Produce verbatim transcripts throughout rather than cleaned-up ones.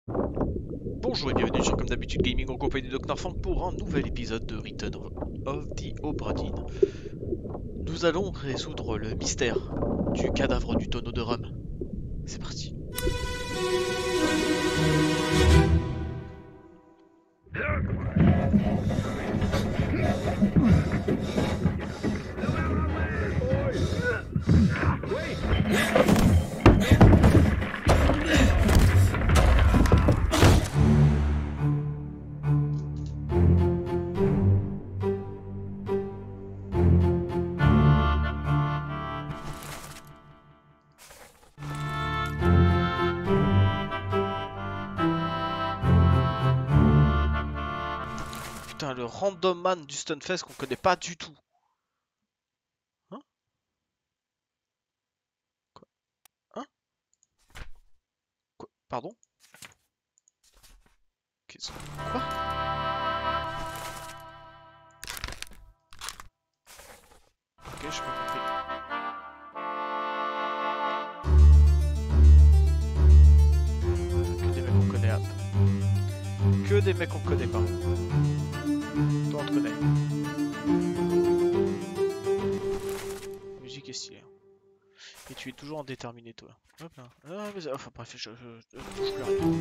Bonjour et bienvenue sur Comme d'habitude Gaming en compagnie de Docteur Fang pour un nouvel épisode de Return of the Obra Dinn. Nous allons résoudre le mystère du cadavre du tonneau de rhum. C'est parti. Putain, le random man du Stunfest qu'on connaît pas du tout. Hein? Quoi? Hein? Quoi? Pardon? Qu'est-ce... Quoi? Ok, j'ai pas compris. Que des mecs qu'on connaît. Que des mecs qu'on connaît pas. Toi on te connaît. Musique est stylée. Et tu es toujours indéterminé toi. Hop là. Ah, mais... Enfin bref, je, je, je, je touche plus rien.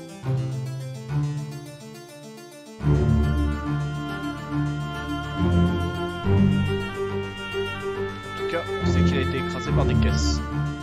En tout cas, on sait qu'il a été écrasé par des caisses.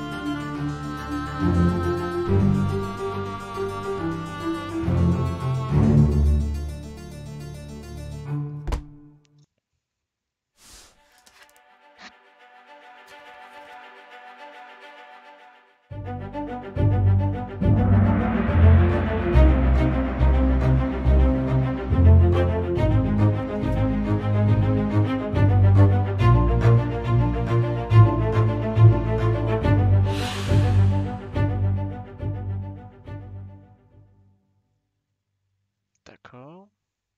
D'accord.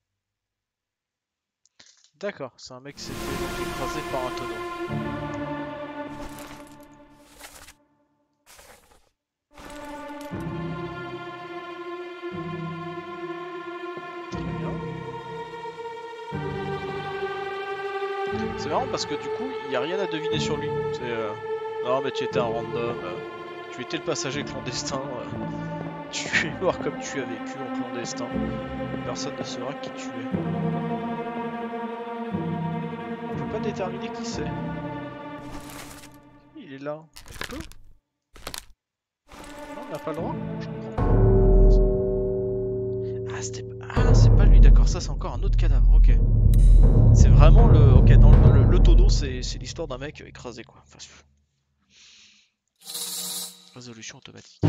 D'accord, c'est un mec qui s'est fait écraser par un tonneau. Très bien. C'est marrant parce que du coup, il n'y a rien à deviner sur lui. C'est euh... non mais tu étais un random, euh... tu étais le passager clandestin, euh... tu es mort comme tu as vécu en clandestin. Personne ne saura qui tu es. On peut pas déterminer qui c'est. Il est là. On peut ? Non, on n'a pas le droit ? Je comprends. Ah, c'était... Ah, c'est pas lui, d'accord. Ça, c'est encore un autre cadavre. Ok. C'est vraiment le... Ok, dans le, le, le tonneau, c'est l'histoire d'un mec écrasé, quoi. Enfin, résolution automatique.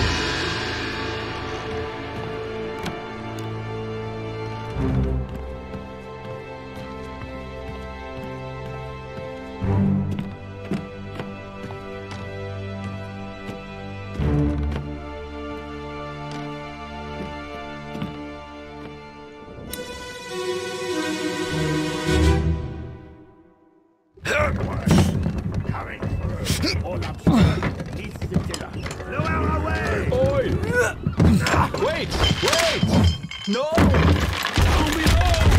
Wait! Wait! No! Leave me alone!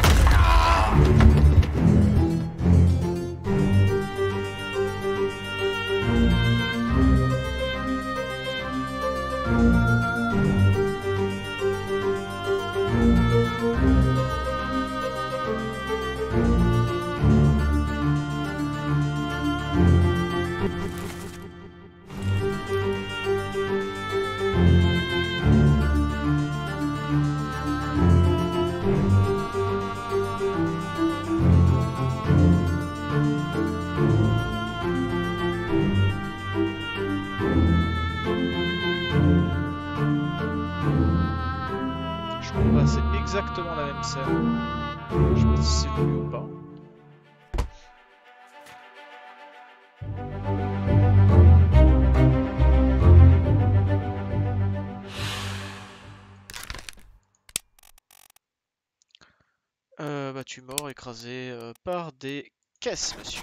C'est exactement la même scène. Je sais pas si c'est lui ou pas. Euh, battu mort, écrasé euh, par des caisses, monsieur.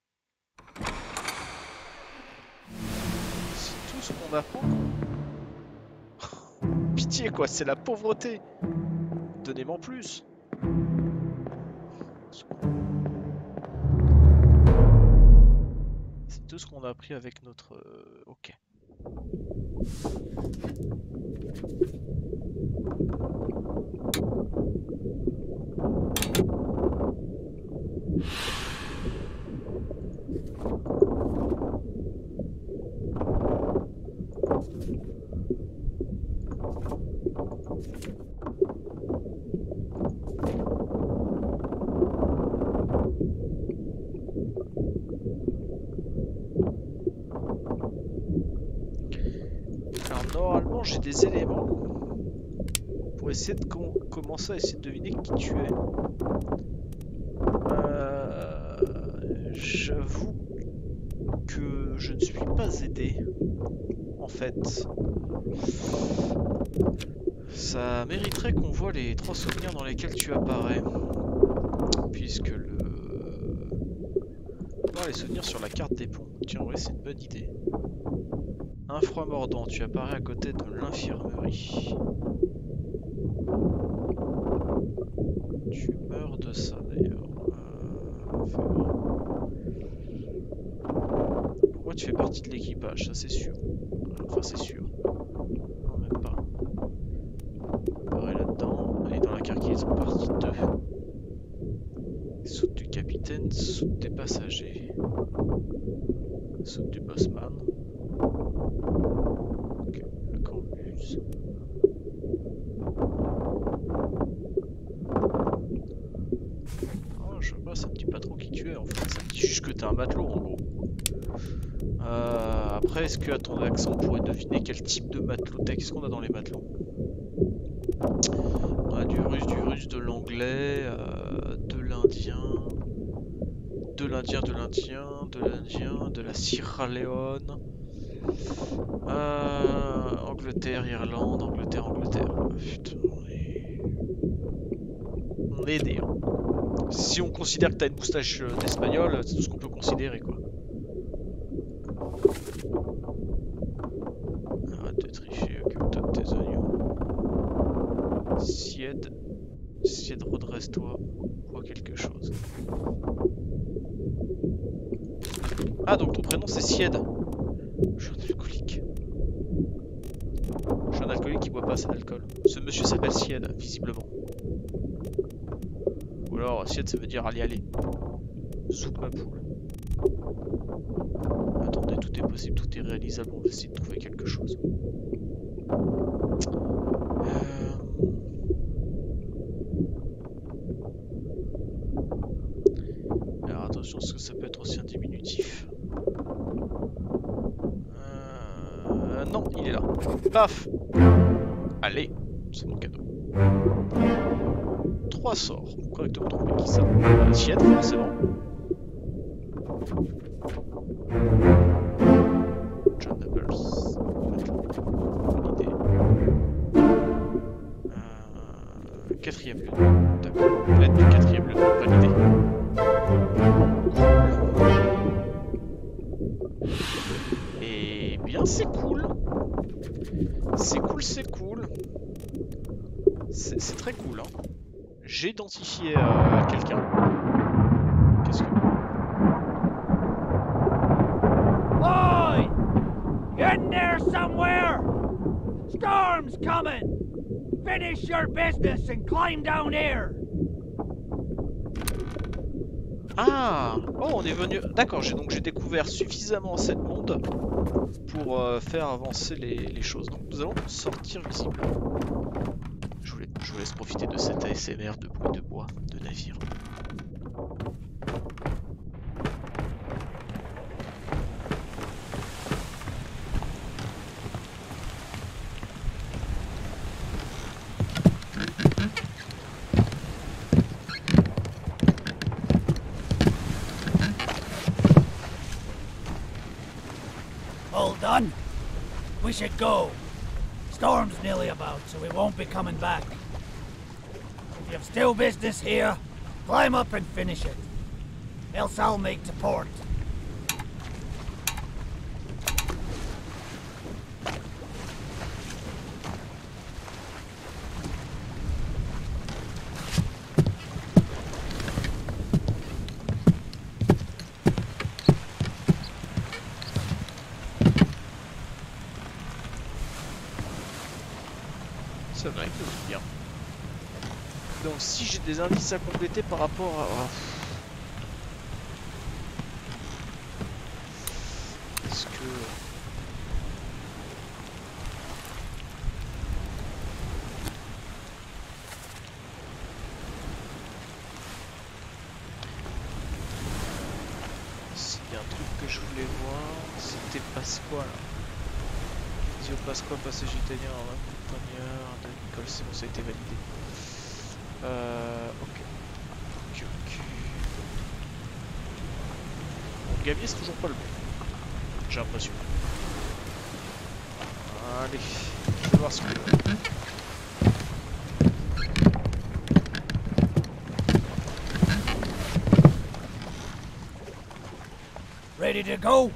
C'est tout ce qu'on apprend. pitié quoi, c'est la pauvreté. Donnez-moi plus. C'est tout ce qu'on a appris avec notre... Euh, ok. J'ai des éléments pour essayer de com commencer à essayer de deviner qui tu es. Euh, J'avoue que je ne suis pas aidé. En fait, ça mériterait qu'on voit les trois souvenirs dans lesquels tu apparais, puisque le voir les souvenirs sur la carte des ponts. Tiens, ouais, c'est une bonne idée. Un froid mordant, tu apparais à côté de l'infirmerie. Tu meurs de ça d'ailleurs. Euh, Pourquoi tu fais partie de l'équipage? Ça c'est sûr. Enfin c'est sûr. Non même pas. Pareil là-dedans. Et dans la cargaison partie deux. Soute du capitaine, soute des passagers. Soute du bossman. Ok, le campus. Oh, je sais pas, ça me dit pas trop qui tu es en fait, ça me dit juste que t'es un matelot en gros. Euh, après, est-ce qu'à ton accent on pourrait deviner quel type de matelot t'es? Qu'est-ce qu'on a dans les matelots? On a du russe, du russe, de l'anglais, euh, de l'indien, de l'indien, de l'indien, de l'indien, de la Sierra Leone. Euh, Angleterre, Irlande, Angleterre, Angleterre. Oh, putain, on est... On est aidé. Hein. Si on considère que t'as une moustache d'espagnol, c'est tout ce qu'on peut considérer, quoi. Arrête de tricher, occupe-toi de tes oignons. Sied, Sied, redresse-toi. Vois quelque chose. Ah, donc ton prénom c'est Sied. Je suis un alcoolique. Je suis un alcoolique qui boit pas assez d'alcool. Ce monsieur s'appelle Sied, visiblement. Ou alors Sied ça veut dire allez allez. Zouk ma poule. Attendez, tout est possible, tout est réalisable, on va essayer de trouver quelque chose. Euh... Alors attention, parce que ça peut être aussi un diminutif. Euh... Non, il est là. Paf. Allez, c'est mon cadeau. Trois sorts. Correctement trouvé. Qui ça? Sied, forcément. John Doubles. Bonne idée. Euh... Quatrième lieu. D'accord. L'aide du quatrième lieu. Bonne idée. Eh bien, c'est cool. C'est cool, c'est cool. C'est très cool, hein. J'ai identifié euh, quelqu'un. Qu'est-ce que... Oi! In there somewhere! Storm's coming! Finish your business and climb down here! Ah! Oh, on est venu... D'accord, j'ai donc j'ai découvert suffisamment cette monde pour euh, faire avancer les, les choses. Donc nous allons sortir visiblement. Je vous, laisse, je vous laisse profiter de cet A S M R de bruit de bois, de navire. All done? We should go. Storm's nearly about, so we won't be coming back. If you've still business here, climb up and finish it. Else I'll make to port. Ça va, écoute bien. Donc si j'ai des indices à compléter par rapport à... Oh. Est-ce que... S'il y a un truc que je voulais voir, c'était Pasqua là. Zio Pasqua, passage italien, accompagneur de Nicole, c'est bon, ça a été validé. Euh... Ok. Ok, ok. Bon, Gavier c'est toujours pas le bon. J'ai l'impression. Allez, je vais voir ce que... Ready to go?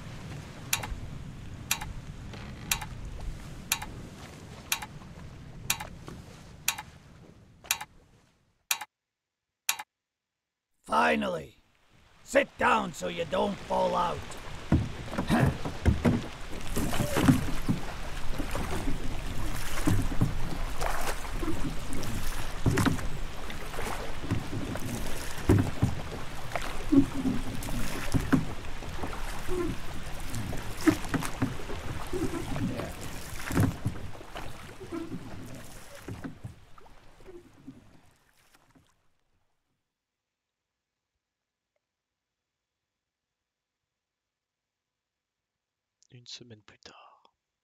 Finally! Sit down so you don't fall out. Une semaine plus tard.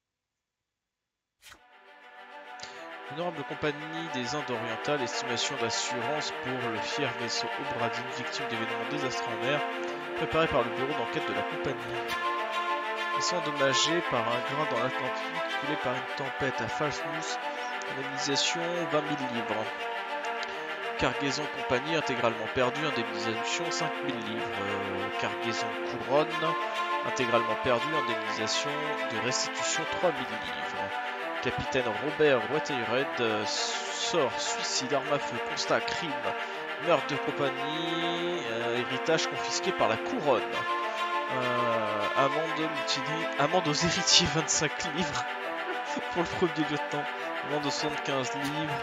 Honorable compagnie des Indes orientales, estimation d'assurance pour le fier vaisseau Obradine, victime d'événements désastreux en mer, préparé par le bureau d'enquête de la compagnie. Vaisseau endommagé par un grain dans l'Atlantique, coulé par une tempête à Falmouth, indemnisation vingt mille livres. Cargaison compagnie intégralement perdue, indemnisation cinq mille livres. Euh, cargaison couronne, intégralement perdue, indemnisation de restitution trois mille livres. Capitaine Robert Waterhead, euh, sort, suicide, arme à feu, constat, crime, meurtre de compagnie, euh, héritage confisqué par la couronne. Euh, amende mutinée, amende aux héritiers vingt-cinq livres pour le premier lieutenant, amende de soixante-quinze livres.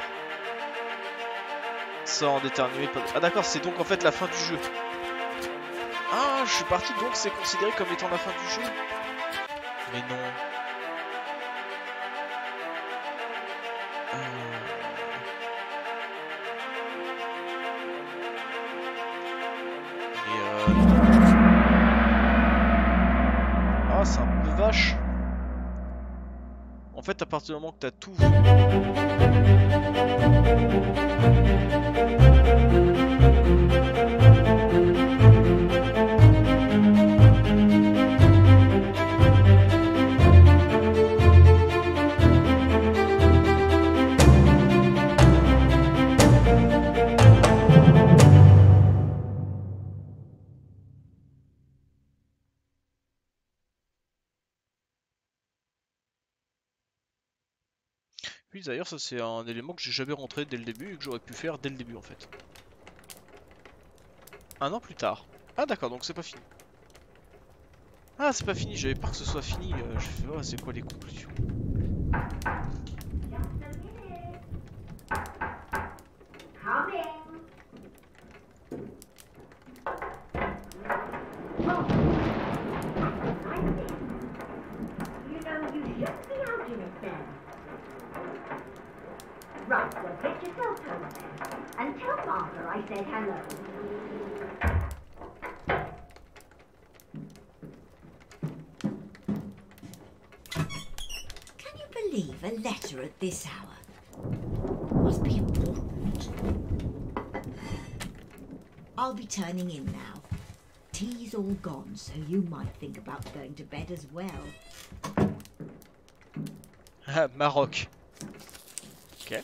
Sort déterminé. Ah d'accord, c'est donc en fait la fin du jeu. Ah, je suis parti donc c'est considéré comme étant la fin du jeu. Mais non. Euh... Mais euh... Ah, c'est un peu vache. En fait, à partir du moment que t'as tout vu... Oui, d'ailleurs, ça c'est un élément que j'ai jamais rentré dès le début et que j'aurais pu faire dès le début en fait. Un an plus tard. Ah d'accord, donc c'est pas fini. Ah, c'est pas fini, j'avais peur que ce soit fini. Euh, je fais, oh, c'est quoi les conclusions? Right, well, get yourself home then. And tell Martha I said hello. Can you believe a letter at this hour? Must be important. I'll be turning in now. Tea's all gone, so you might think about going to bed as well. Ah, Maroc. Ok.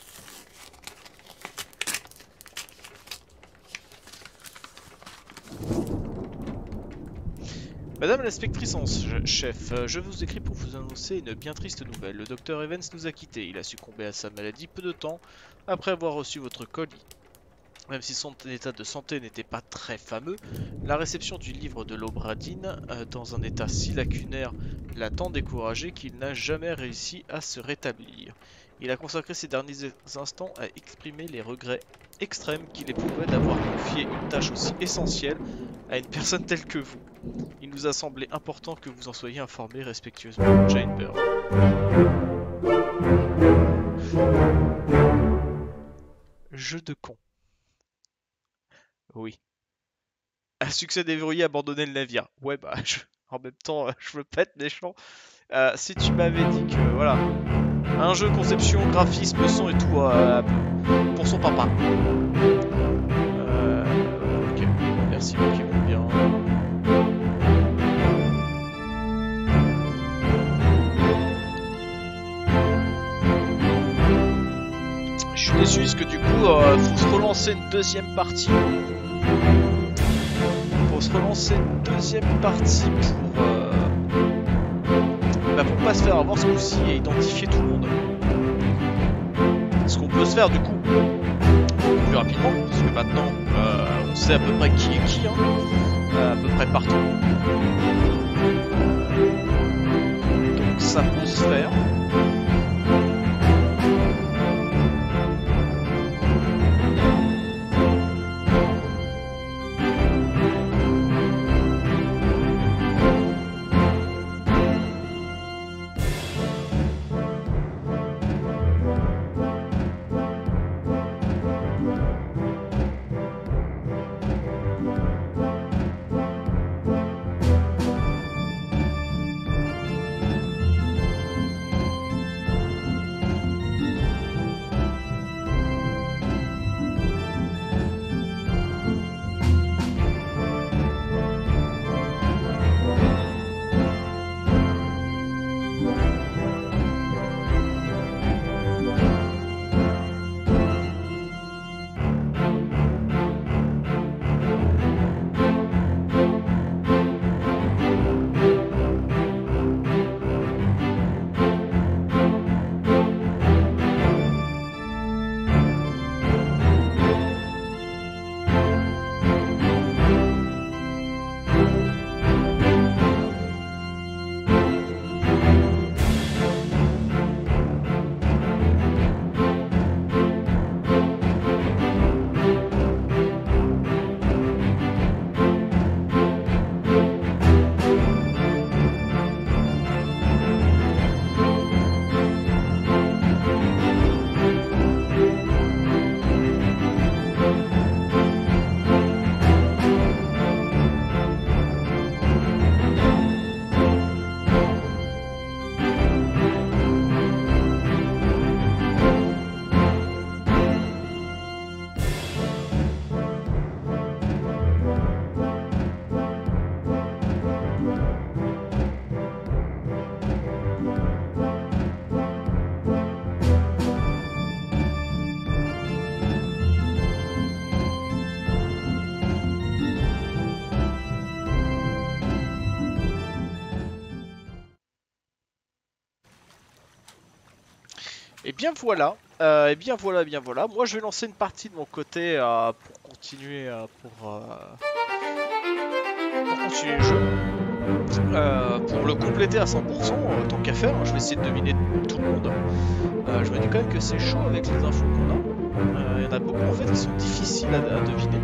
Madame l'inspectrice en chef, je vous écris pour vous annoncer une bien triste nouvelle. Le docteur Evans nous a quittés. Il a succombé à sa maladie peu de temps après avoir reçu votre colis. Même si son état de santé n'était pas très fameux, la réception du livre de l'Obradine, euh, dans un état si lacunaire, l'a tant découragé qu'il n'a jamais réussi à se rétablir. Il a consacré ses derniers instants à exprimer les regrets extrêmes qu'il éprouvait d'avoir confié une tâche aussi essentielle à une personne telle que vous. Il nous a semblé important que vous en soyez informés respectueusement. Jane Bird. Jeu de con. Oui. Un succès déverrouillé, abandonner le navire. Ouais, bah, je... en même temps, je veux pas être méchant. Euh, si tu m'avais dit que, voilà, un jeu conception, graphisme, son et tout, euh, pour son papa. Euh, ok, merci beaucoup, bien. Je suis déçu parce que du coup, euh, faut se relancer une deuxième partie. Faut se relancer une deuxième partie pour, euh, bah pour pas se faire avoir ce coup-ci et identifier tout le monde. Ce qu'on peut se faire du coup plus rapidement, parce que maintenant euh, on sait à peu près qui est qui, hein, à peu près partout. Donc ça peut se faire. Et bien voilà, euh, et bien voilà, bien voilà. Moi je vais lancer une partie de mon côté euh, pour continuer, euh, pour, euh, pour continuer le jeu. Euh, pour le compléter à cent pour cent, euh, tant qu'à faire, hein, je vais essayer de deviner tout le monde. Euh, je me dis quand même que c'est chaud avec les infos qu'on a. Il euh, y en a beaucoup en fait qui sont difficiles à, à deviner.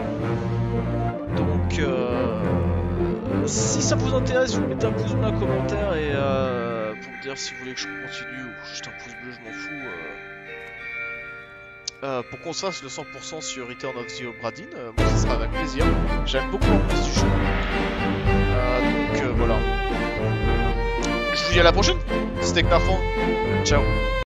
Donc euh, si ça vous intéresse, vous mettez un pouce bleu, un commentaire et euh, pour me dire si vous voulez que je continue ou juste un pouce bleu, je m'en fous. Euh, euh, pour qu'on se fasse le cent pour cent sur Return of the Obradine, euh, moi ça sera avec plaisir. J'aime beaucoup l'ambiance du jeu. Euh, donc euh, voilà. Je vous dis à la prochaine. C'était Knarfan. Ciao.